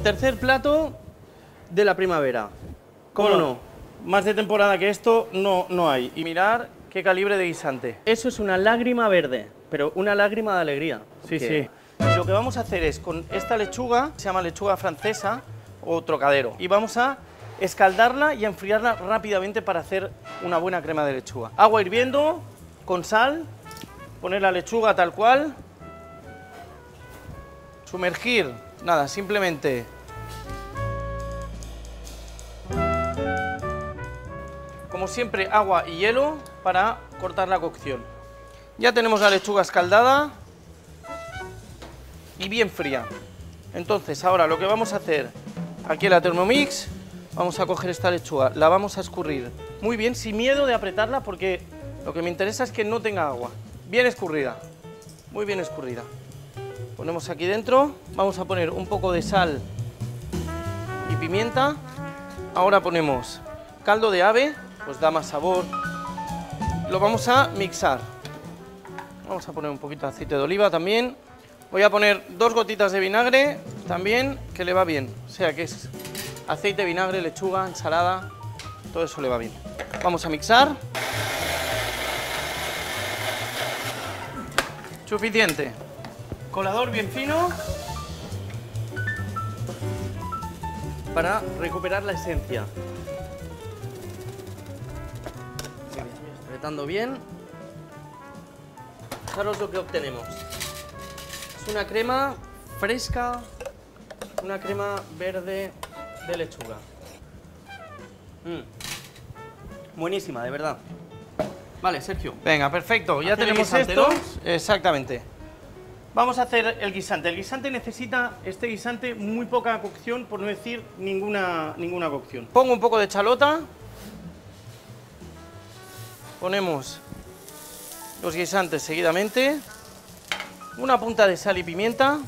tercer plato de la primavera. ¿Cómo Bueno, no? Más de temporada que esto no hay. Y mirar qué calibre de guisante. Eso es una lágrima verde, pero una lágrima de alegría. Sí, Que- sí. Lo que vamos a hacer es, con esta lechuga, se llama lechuga francesa o trocadero, y vamos a escaldarla y a enfriarla rápidamente para hacer una buena crema de lechuga. Agua hirviendo, con sal, poner la lechuga tal cual, sumergir, nada, simplemente como siempre, agua y hielo para cortar la cocción. Ya tenemos la lechuga escaldada y bien fría. Entonces, ahora lo que vamos a hacer, aquí en la Thermomix, vamos a coger esta lechuga, la vamos a escurrir muy bien, sin miedo de apretarla, porque lo que me interesa es que no tenga agua. Bien escurrida, muy bien escurrida. Ponemos aquí dentro, vamos a poner un poco de sal y pimienta. Ahora ponemos caldo de ave, pues da más sabor. Lo vamos a mixar. Vamos a poner un poquito de aceite de oliva también. Voy a poner 2 gotitas de vinagre también, que le va bien. O sea que es aceite, vinagre, lechuga, ensalada, todo eso le va bien. Vamos a mixar. Suficiente. Colador bien fino Para recuperar la esencia. Apretando bien. Fijaros lo que obtenemos. Es una crema fresca, una crema verde de lechuga. Buenísima, de verdad. Vale, Sergio. Venga, perfecto, ya Hacer el tenemos guisante, esto. ¿no? Exactamente. Vamos a hacer el guisante. El guisante necesita, este guisante, muy poca cocción, por no decir ninguna cocción. Pongo un poco de chalota. Ponemos los guisantes seguidamente. Una punta de sal y pimienta.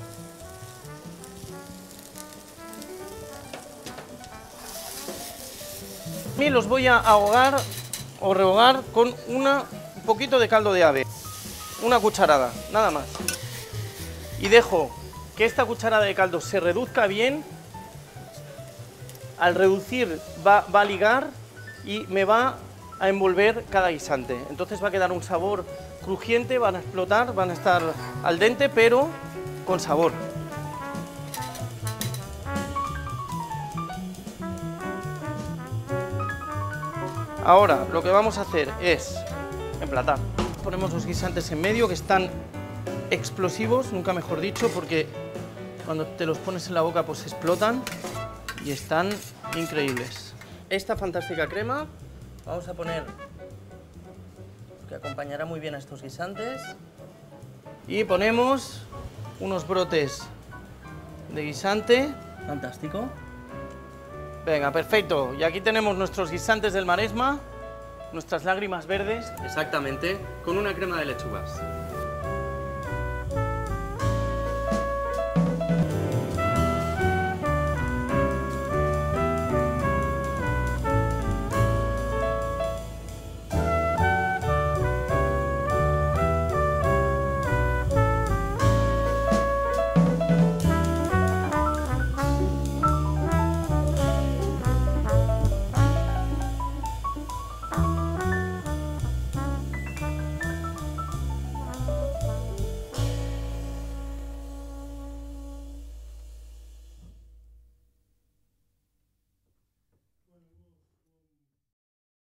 Y los voy a ahogar o rehogar con un poquito de caldo de ave. Una cucharada, nada más. Y dejo que esta cucharada de caldo se reduzca bien. Al reducir va a ligar y me va a envolver cada guisante. Entonces va a quedar un sabor crujiente, van a explotar, van a estar al dente, pero con sabor. Ahora lo que vamos a hacer es emplatar. Ponemos los guisantes en medio, que están explosivos, nunca mejor dicho, porque cuando te los pones en la boca pues explotan y están increíbles. Esta fantástica crema vamos a poner, que acompañará muy bien a estos guisantes. Y ponemos unos brotes de guisante. Fantástico. Venga, perfecto. Y aquí tenemos nuestros guisantes del Maresma, nuestras lágrimas verdes. Exactamente, con una crema de lechugas.